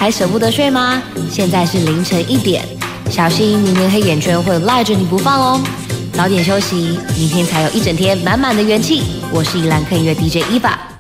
还舍不得睡吗？现在是凌晨1点，小心明天黑眼圈会赖着你不放哦。早点休息，明天才有一整天满满的元气。我是宜兰客音乐 DJ Eva。